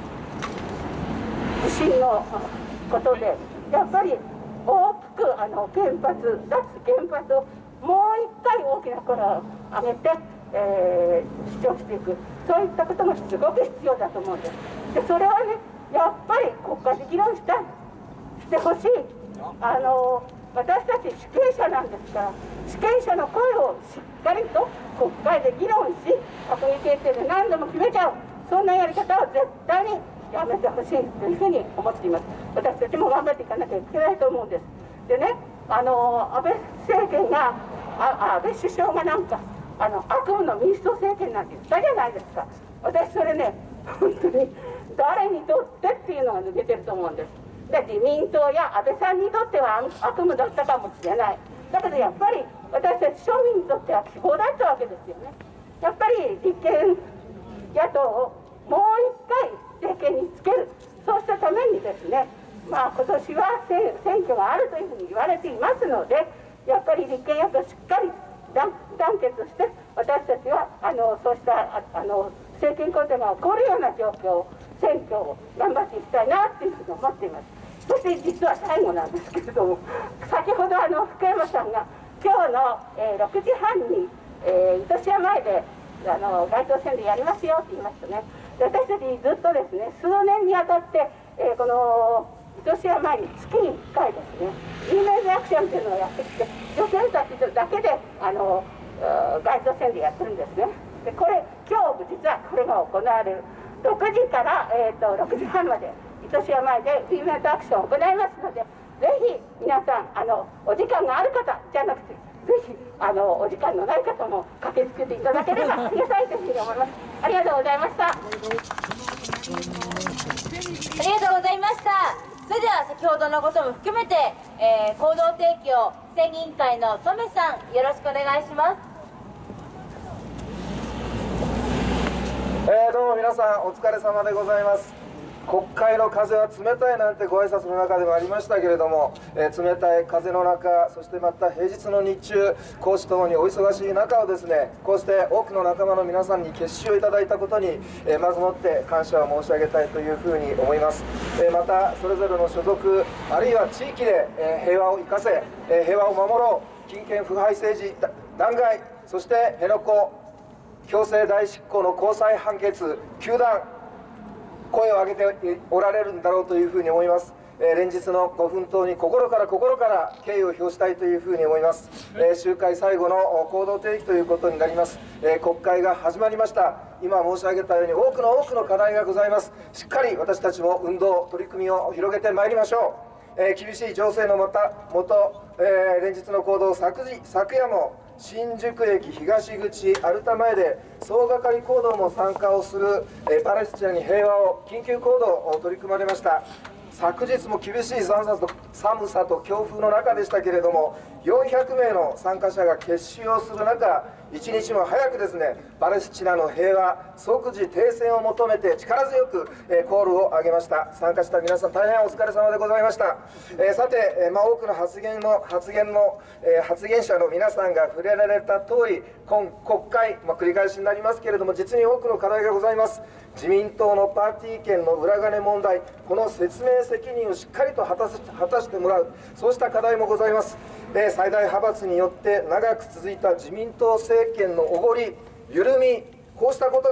地震のことでやっぱり大きく脱原発をもう一回大きな声を上げて、主張していく、そういったことがすごく必要だと思うんです。でそれはね、やっぱり国会で議論してほしい。私たち主権者なんですから、主権者の声をしっかりと国会で議論し、閣議決定で何度も決めちゃう、そんなやり方は絶対にやめてほしいというふうに思っています。私たちも頑張っていかなきゃいけないと思うんです。でね、安倍政権が安倍首相がなんか悪夢の民主党政権なんて言ったじゃないですか。私それね、本当に誰にとってっていうのが抜けてると思うんです。で自民党や安倍さんにとっては悪夢だったかもしれない。だけどやっぱり私たち庶民にとっては希望だったわけですよね。やっぱり立憲野党をもう一回政権につける、そうしたためにですね、今年は選挙があるというふうに言われていますので、やっぱり立憲野党しっかり団結して、私たちはそうした政権交代が起こるような状況、選挙を頑張っていきたいなというふうに思っています。そして実は最後なんですけれども、先ほど福山さんが今日の、6時半に、糸島前で街頭宣伝やりますよって言いましたね。で私たちずっとですね、数年にあたって、この糸島前に月に1回ですね、イメージアクションというのをやってきて、女性たちだけで街頭宣伝やってるんですね。でこれ今日実はこれが行われる6時から、6時半まで糸島前でイベントアクションを行いますので、ぜひ皆さんお時間がある方じゃなくて、ぜひお時間のない方も駆けつけていただければありがたいというふうに思います。ありがとうございました。ありがとうございました。それでは先ほどのことも含めて、行動提供選議委員会の染さん、よろしくお願いします。 どうも皆さんお疲れ様でございます。国会の風は冷たいなんてご挨拶の中でもありましたけれども、冷たい風の中、そしてまた平日の日中、講師ともにお忙しい中をですね、こうして多くの仲間の皆さんに結集をいただいたことに、まずもって感謝を申し上げたいというふうに思います。またそれぞれの所属、あるいは地域で平和を生かせ、平和を守ろう、金権腐敗政治弾劾、そして辺野古強制代執行の高裁判決糾弾、声を上げておられるんだろうというふうに思います。連日のご奮闘に心から敬意を表したいというふうに思います。集会最後の行動提起ということになります。国会が始まりました。今申し上げたように多くの課題がございます。しっかり私たちも運動取り組みを広げてまいりましょう。厳しい情勢のもと、連日の行動、昨夜も新宿駅東口アルタ前で総がかり行動も参加をするパレスチナに平和を緊急行動を取り組まれました。昨日も厳しい寒さと強風の中でしたけれども、400名の参加者が結集をする中、一日も早くですね、パレスチナの平和即時停戦を求めて力強くコールを上げました。参加した皆さん大変お疲れ様でございました。さて、多くの発言者の皆さんが触れられた通り、今国会、繰り返しになりますけれども、実に多くの課題がございます。自民党のパーティー券の裏金問題、この説明責任をしっかりと果たしてもらう、そうした課題もございます。最大派閥によって長く続いた自民党政権のおごり、緩み、こうしたことが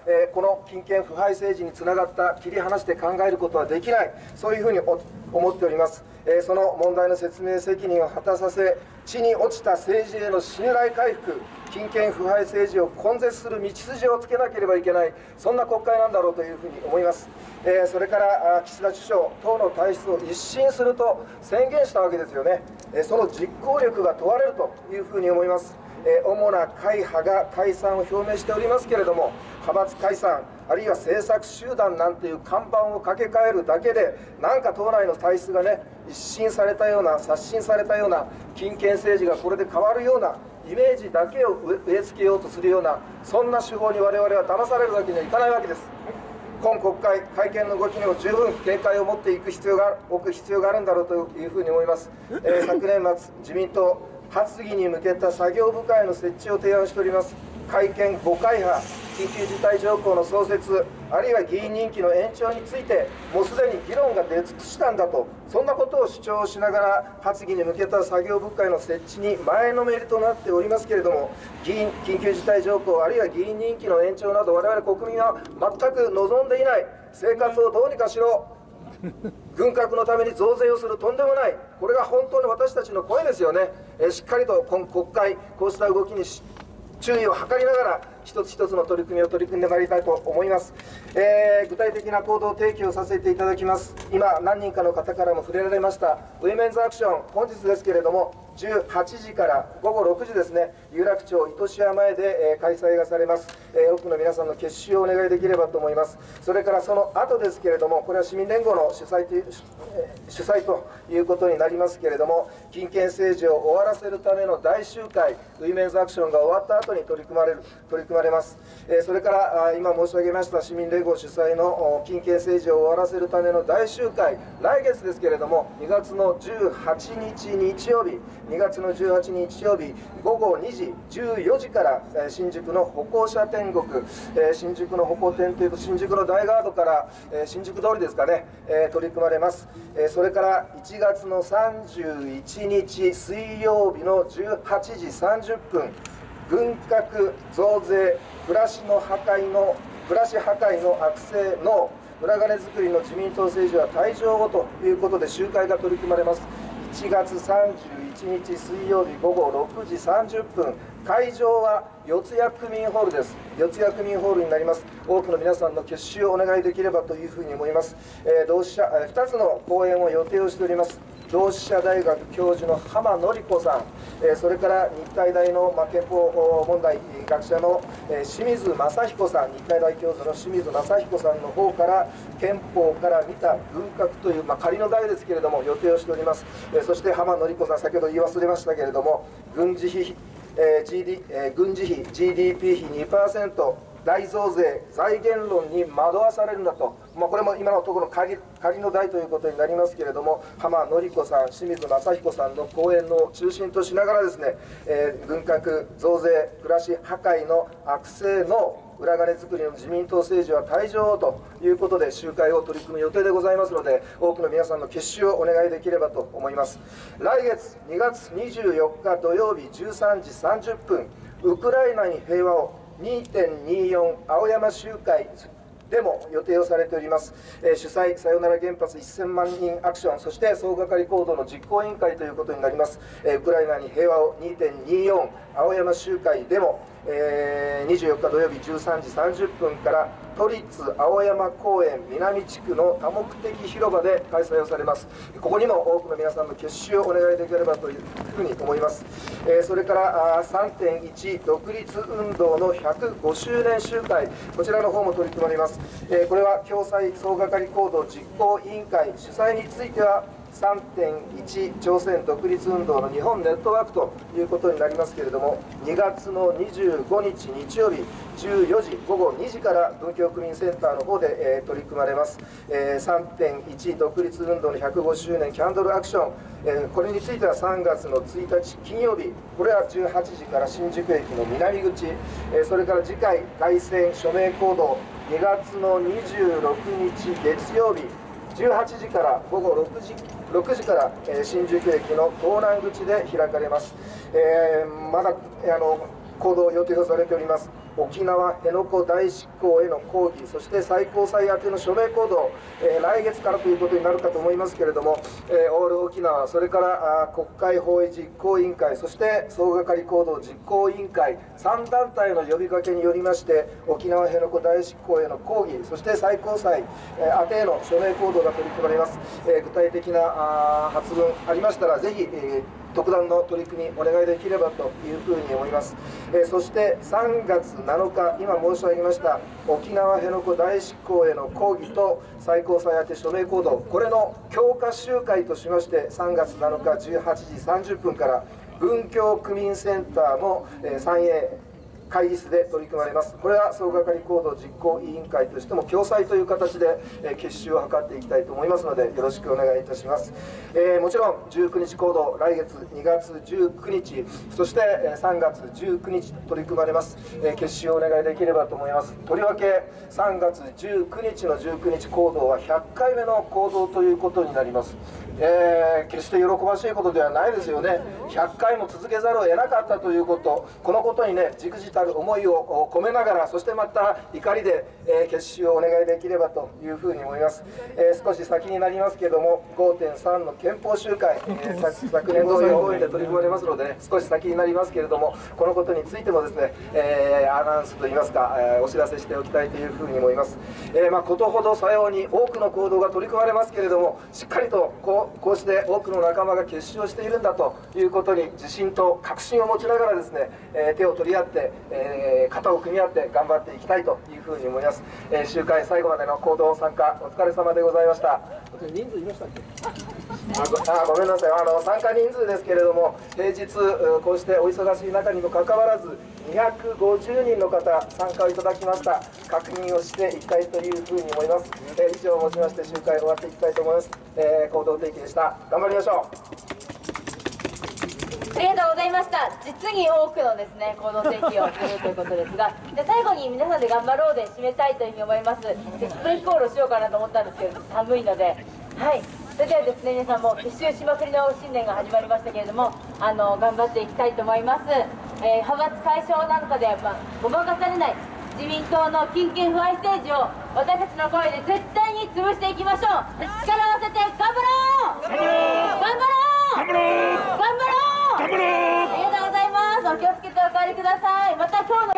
この金権腐敗政治につながった切り離して考えることはできない、そういうふうに思っております。その問題の説明責任を果たさせ、地に落ちた政治への信頼回復、金権腐敗政治を根絶する道筋をつけなければいけない、そんな国会なんだろうというふうに思います。それから岸田首相、党の体質を一新すると宣言したわけですよね。その実行力が問われるというふうに思います。主な会派が解散を表明しておりますけれども、派閥解散、あるいは政策集団なんていう看板を掛け替えるだけで、なんか党内の体質がね、一新されたような、刷新されたような、金権政治がこれで変わるようなイメージだけを植え付けようとするような、そんな手法に我々は騙されるわけにはいかないわけです。今国会、改憲の動きにも十分警戒を持って置く必要があるんだろうというふうに思います。昨年末、自民党、発議に向けた作業部会の設置を提案しております。改憲5会派、緊急事態条項の創設、あるいは議員任期の延長について、もうすでに議論が出尽くしたんだと、そんなことを主張しながら、発議に向けた作業部会の設置に前のめりとなっておりますけれども、緊急事態条項、あるいは議員任期の延長など、我々国民は全く望んでいない、生活をどうにかしろ、軍拡のために増税をする、とんでもない、これが本当に私たちの声ですよね。しっかりと今国会、こうした動きに注意を図りながら、一つ一つの取り組みを取り組んでまいりたいと思います。具体的な行動提起をさせていただきます。今、何人かの方からも触れられました、ウィメンズアクション、本日ですけれども、18時から午後6時ですね、有楽町糸島前で開催がされます。多くの皆さんの結集をお願いできればと思います。それからその後ですけれども、これは市民連合の主催ということになりますけれども、金権政治を終わらせるための大集会、ウィメンズアクションが終わった後に取り組まれます。それから今申し上げました市民連合主催の金権政治を終わらせるための大集会、来月ですけれども、2月の18日日曜日、2月の18日曜日午後2時14時から新宿の歩行者天国、新宿の歩行天というと新宿の大ガードから新宿通りですかね、取り組まれます。それから1月の31日水曜日の18時30分、軍拡増税、暮らし破壊の悪性の裏金作りの自民党政治は退場をということで集会が取り組まれます。1月31日水曜日午後6時30分、会場は四谷区民ホールです。四谷区民ホールになります。多くの皆さんの結集をお願いできればというふうに思います。2つの講演を予定をしております。同志社大学教授の浜典子さん、それから日体大の憲法問題学者の清水正彦さん、日体大教授の清水正彦さんの方から憲法から見た軍拡という、仮の題ですけれども予定をしております。そして浜典子さん、先ほど言い忘れましたけれども、軍事費 GDP 比 2%、大増税、財源論に惑わされるんだと、これも今のところ仮の題ということになりますけれども、浜典子さん、清水正彦さんの講演の中心としながらですね、軍拡、増税、暮らし破壊の悪性の裏金作りの自民党政治は退場ということで集会を取り組む予定でございますので、多くの皆さんの結集をお願いできればと思います。来月2月24日土曜日13時30分、ウクライナに平和を 2.24 青山集会でも予定をされております。主催さよなら原発1000万人アクション、そして総がかり行動の実行委員会ということになります。ウクライナに平和を 2.24 青山集会でも、24日土曜日13時30分から都立青山公園南地区の多目的広場で開催をされます。ここにも多くの皆さんの結集をお願いできればというふうに思います。それから 3.1 独立運動の105周年集会、こちらの方も取り組まれます。これは共催総がかり行動実行委員会主催については 3.1 朝鮮独立運動の日本ネットワークということになりますけれども、2月の25日日曜日14時午後2時から文京区民センターの方で、取り組まれます。3.1 独立運動の105周年キャンドルアクション、これについては3月の1日金曜日、これは18時から新宿駅の南口、それから次回凱旋署名行動2月の26日月曜日18時から午後6時から、新宿駅の東南口で開かれます。まだ行動予定をされております。 沖縄辺野古大執行への抗議、そして最高裁宛ての署名行動、来月からということになるかと思いますけれども、オール沖縄、それから国会法営実行委員会、そして総がかり行動実行委員会3団体の呼びかけによりまして、沖縄辺野古大執行への抗議、そして最高裁宛てへの署名行動が取り組まれます。具体的な発文ありましたら、ぜひ特段の取り組みお願いできればというふうに思います。そして3月7日、今申し上げました沖縄辺野古大執行への抗議と最高裁宛て署名行動、これの強化集会としまして、3月7日18時30分から文教区民センターの3A会議室で取り組まれます。これは総がかり行動実行委員会としても共催という形で結集を図っていきたいと思いますので、よろしくお願いいたします。もちろん19日行動、来月2月19日、そして3月19日取り組まれます。結集をお願いできればと思います。とりわけ3月19日の19日行動は100回目の行動ということになります。決して喜ばしいことではないですよね。100回も続けざるを得なかったということ、このことにね、じくじたる思いを込めながら、そしてまた怒りで結集をお願いできればというふうに思います。少し先になりますけれども、5.3 の憲法集会、昨年同様公演で取り組まれますので、ね、少し先になりますけれども、このことについてもですね、アナウンスといいますか、お知らせしておきたいというふうに思います。ことほどさように多くの行動が取り組まれますけれども、しっかりとこうして多くの仲間が結集をしているんだということに自信と確信を持ちながらですね、手を取り合って、肩を組み合って頑張っていきたいというふうに思います。集会最後までの行動参加お疲れ様でございました。 人数いましたっけ？ ごめんなさい、参加人数ですけれども、平日こうしてお忙しい中にもかかわらず250人の方参加をいただきました。確認をしていきたいというふうに思います。以上をもちまして集会終わっていきたいと思います。行動提起でした。頑張りましょう。 ありがとうございました。実に多くのですね、行動提起をするということですが、最後に皆さんで頑張ろうで締めたいというふうに思います。スプレーコールをしようかなと思ったんですけど、寒いので、はい。それではですね、皆さんも結集しまくりの新年が始まりましたけれども、頑張っていきたいと思います。派閥解消なんかでごまかされない自民党の金権腐敗政治を私たちの声で絶対に潰していきましょう。力を合わせて頑張ろう！頑張ろう！頑張ろう！頑張ろう！頑張ろう！ありがとうございます。お気をつけてお帰りください。また今日の